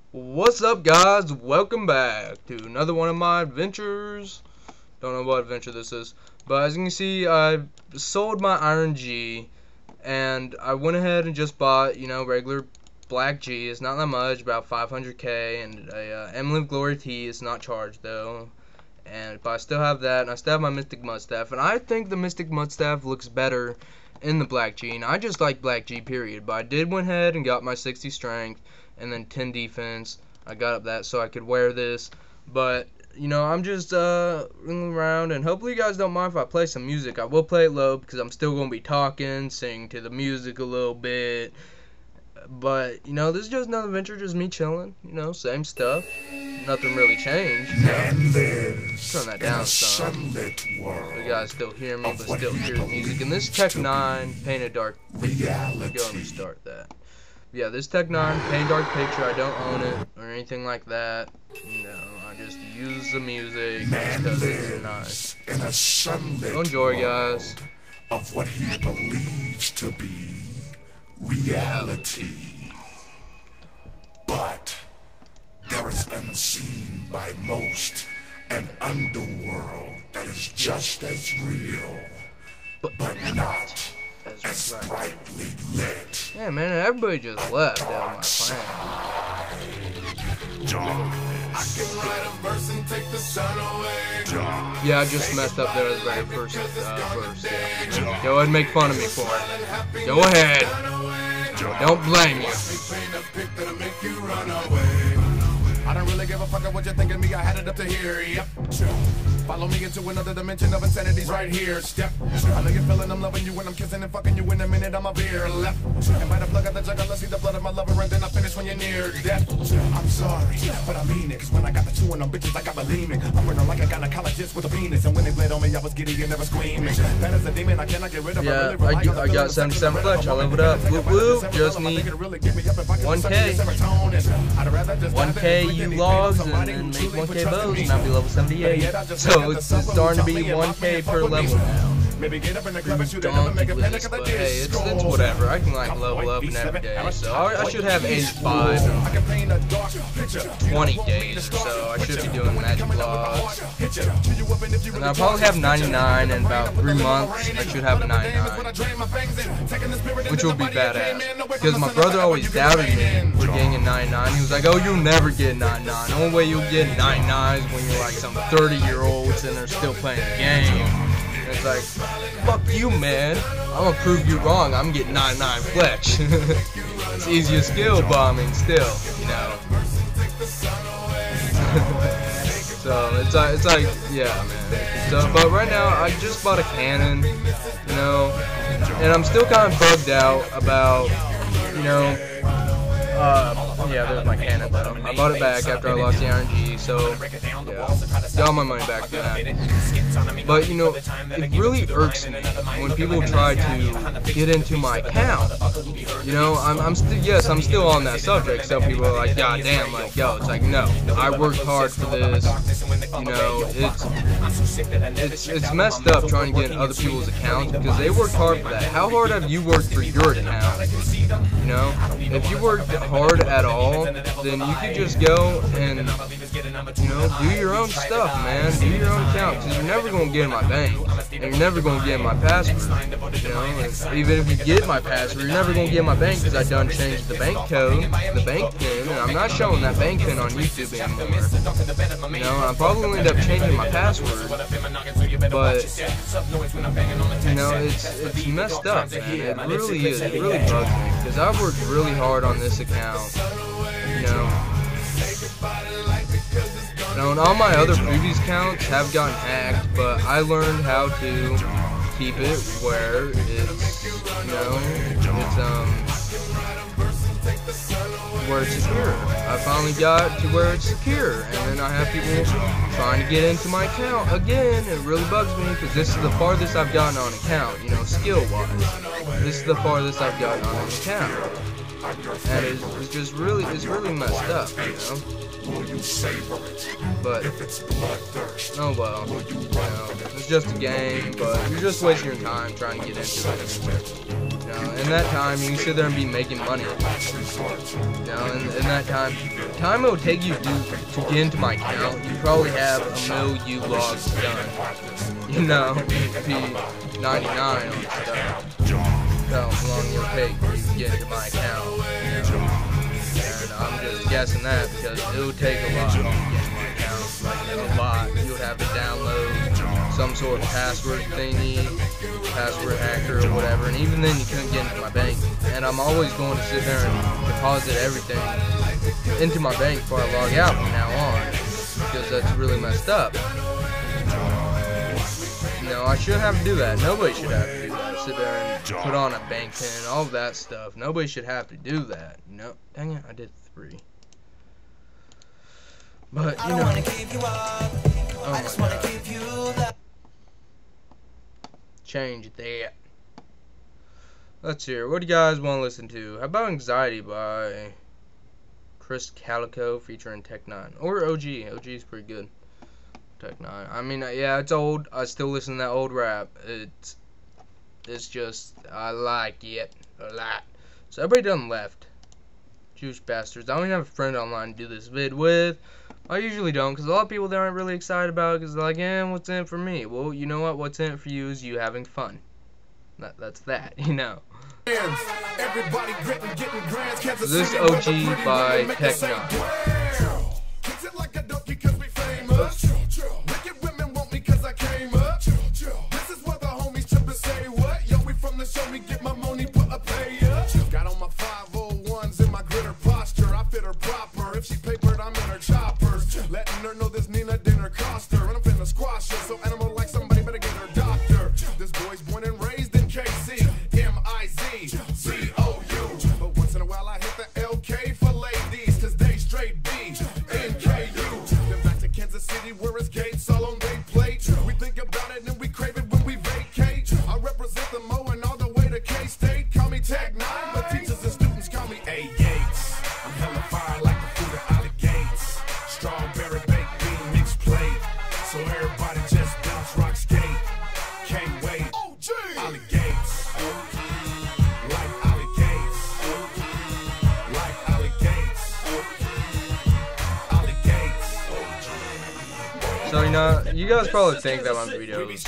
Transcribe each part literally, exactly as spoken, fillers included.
What's up, guys? Welcome back to another one of my adventures. Don't know what adventure this is, but as you can see, I sold my Iron G, and I went ahead and just bought, you know, regular black G. It's not that much, about five hundred K, and a uh, Emblem Glory T. It's not charged though, and but I still have that, and I still have my Mystic Mudstaff, and I think the Mystic Mudstaff looks better in the black G. And I just like black G, period. But I did went ahead and got my sixty strength and then ten defense. I got up that so I could wear this. But you know, I'm just uh ringing around, and hopefully you guys don't mind if I play some music. I will play it low because I'm still gonna be talking, sing to the music a little bit. But you know, this is just another adventure, just me chilling. You know, same stuff. Nothing really changed. You know? Turn that down some. You guys still hear me, but still hear the music. And this Tech nine Painted Dark Picture. Go and restart that. Yeah, this Tech nine Painted Dark Picture, I don't own it or anything like that. You know, I just use the music because it's nice. So enjoy, guys. Of what he believes to be reality. But there is unseen by most an underworld that is just as real, but, but not as brightly lit. Yeah, man, everybody just left out of my plan. Yeah, I just messed up there at the very first, uh, first, yeah. Go ahead and make fun of me for it. Go ahead. Don't blame you. I don't really give a fuck what you're thinking of me, I had it up to here, yep. Follow me into another dimension of insanity's right here, step. I know you're feeling I'm loving you when I'm kissing and fucking you in a minute, I'm a veer left. And by the plug of the jug, let's see the blood of my lover, and then I finish when you're near death. I'm sorry, but I mean it, cause when I got the two and them bitches, I got bulimic. I'm running like a gynecologist with a penis, and when they bled on me, I was giddy and never screaming. That is a demon, I cannot get rid of. Yeah, I, I, I got seventy-seven fletch, I leveled up. Whoop whoop, just need one K. one K U logs, and then make one K bows, and I'll be level seventy-eight. So it's, it's starting to be one K per level now. Ridiculous, but hey, it's, it's whatever. I can like level up and every day, so I, I should have eighty-five in twenty days or so. I should be doing magic vlogs, and I'll probably have ninety-nine in about three months. I should have a ninety-nine, which will be badass. Because my brother always doubted me for getting a ninety-nine. He was like, "Oh, you'll never get ninety-nine. The only way you'll get ninety-nines when you're like some thirty-year-olds and they're still playing the game." It's like, fuck you, man. I'm gonna prove you wrong. I'm getting ninety-nine fletch. It's easier skill bombing still, you know. So it's like, it's like, yeah, man. So, but right now, I just bought a cannon, you know, and I'm still kind of bugged out about, you know, uh, yeah, there's my cannon though. I bought it back after I lost the Iron G, so yeah, got my money back for that. But you know, it really irks me when people try to get into my account. You know, I'm, I'm still, yes, I'm still on that subject. So people are like, God damn, like, yo, it's like, no, I worked hard for this. You know, it's it's it's messed up trying to get in other people's accounts because they worked hard for that. How hard have you worked for your account? You know, if you worked hard at all, then you could just go and, you know, do your own stuff, man. Do your own account, because you're never going to get in my bank, and you're never going to get in my password, you know. And even if you get my password, you're never going to get in my bank, because I done changed the bank code, the bank pin, and I'm not showing that bank pin on YouTube anymore. You know, I'm probably going to end up changing my password, but, you know, it's, it's messed up, man. It really is. It really bugs me, because I've worked really hard on this account, you know. Now, and all my other previous accounts have gotten hacked, but I learned how to keep it where it's, you know, it's, um, where it's secure. I finally got to where it's secure, and then I have people trying to get into my account again. It really bugs me, because this is the farthest I've gotten on account, you know, skill-wise. This is the farthest I've gotten on an account. And it's, it's just really, it's really messed up, you know. But, oh well, you know, it's just a game, but you're just wasting your time trying to get into it. You know, in that time, you can sit there and be making money. You know, in, in that time, time it will take you to, to get into my account, you probably have a mil U logs done. You know, P ninety-nine on stuff. That's how long it'll take for you to get into my account. You know? And I'm just guessing that because it would take a lot to get into my account. Like, a lot. You would have to download some sort of password thingy, password hacker or whatever, and even then you couldn't get into my bank. And I'm always going to sit there and deposit everything into my bank before I log out from now on, because that's really messed up. You know, I shouldn't have to do that. Nobody should have to do that. Sit there and put on a bank pin, all of that stuff. Nobody should have to do that. No, dang it, I did three. But, you know, oh my God. Change that. Let's hear. What do you guys want to listen to? How about Anxiety by Chris Calico featuring Tech nine? Or O G. O G is pretty good. Tech nine. I mean, yeah, it's old. I still listen to that old rap. It's, it's just, I like it a lot. So everybody done left. Jewish bastards. I don't even have a friend online to do this vid with. I usually don't, because a lot of people, they aren't really excited about it, because they're like, eh, what's in it for me? Well, you know what? What's in it for you is you having fun. That, that's that, you know. Everybody gritting, getting grants. So this is O G by Tech nine. Wicked women want me cause I came up. This is what the homies trip and say what? Yo, we from the show me get my money, put a pay up. Got on my five oh ones in my gritter posture. I fit her proper. If she papered, I'm in her choppers. Letting her know this Nina dinner cost her. And I'm finna squash her. So animal like somebody better get her doctor. This boy's born and raised in K C. M I Z C O U. But once in a while I hit the L K for ladies. Cause they straight B. N K U. Then back to Kansas City where it's gates all on they plate. We think about it and we crave it when we vacate. I represent the Mo and all the way to K-State. Call me Tech nine, but teachers and students call me A Yates. I'm hella fire like the food at Ollie Gates. Strawberry baked bean mixed plate. So everybody just bounce, rock, skate. Can't wait. Ollie Gates. Like Ollie Gates. Like Ollie Gates. Ollie Gates. So, you know, you guys probably think that my videos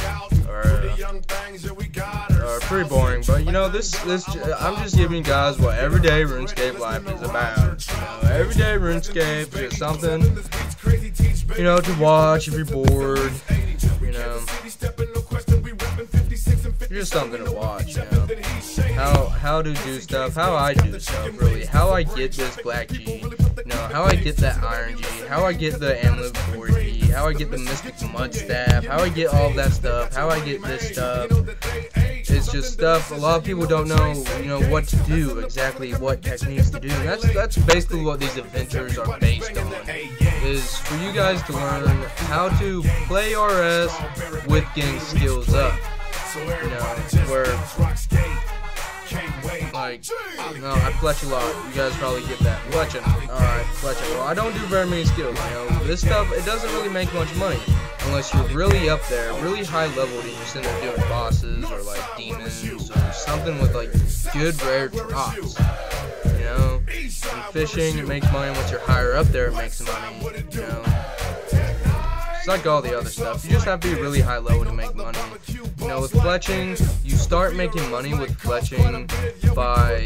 are, are pretty boring, but, you know, this, this, I'm just giving you guys what everyday RuneScape life is about. You know, everyday RuneScape, just something, you know, to watch if you're bored, you know, just something to watch, you know, how, how to do stuff, how I do stuff, really, how I get this Black G, you know, how I get that Iron G, how I get the Amulet four G, how I get the Mystic Mud Staff, how I get all of that stuff, how I get this stuff. It's just stuff a lot of people don't know, you know, what to do, exactly what techniques to do. And that's that's basically what these adventures are based on, is for you guys to learn how to play R S with getting skills up. You know, where, like, no, I fletch a lot. You guys probably get that. Fletching. Alright, fletching. Well, I don't do very many skills, you know. This stuff, it doesn't really make much money. Unless you're really up there, really high level, and you're sitting there doing bosses, or like demons, or something with like good rare drops. You know? In fishing, it makes money. Once you're higher up there, it makes money. You know? It's like all the other stuff. You just have to be really high level to make money. You know, with fletching, you start making money with fletching by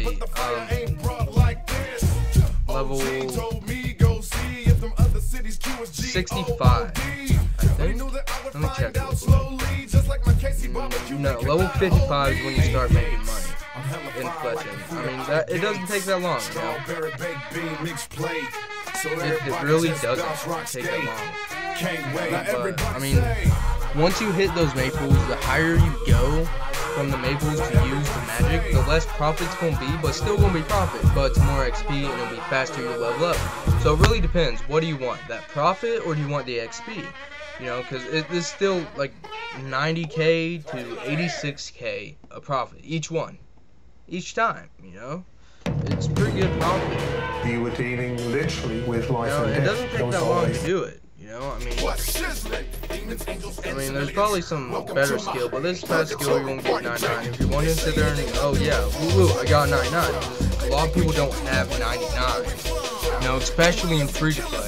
um, level sixty-five, I think. Let me check. Mm, no, level fifty-five is when you start making money in fletching. I mean, that it doesn't take that long, you know? It, it really doesn't take that long. But, I mean, once you hit those maples, the higher you go from the maples to use the magic, the less profit's gonna be, but still gonna be profit. But it's more X P and it'll be faster you level up. So it really depends. What do you want? That profit or do you want the X P? You know, because it is still like ninety K to eighty-six K a profit each one, each time. You know, it's pretty good profit. You were dealing literally with life you know, and it death. doesn't take that long to do it. You know, I mean. I mean, there's probably some better skill, but this past skill you won't get ninety-nine. If you want to sit there and, oh yeah, woo woo, I got ninety-nine. A lot of people don't have ninety-nine. You know, especially in free to play.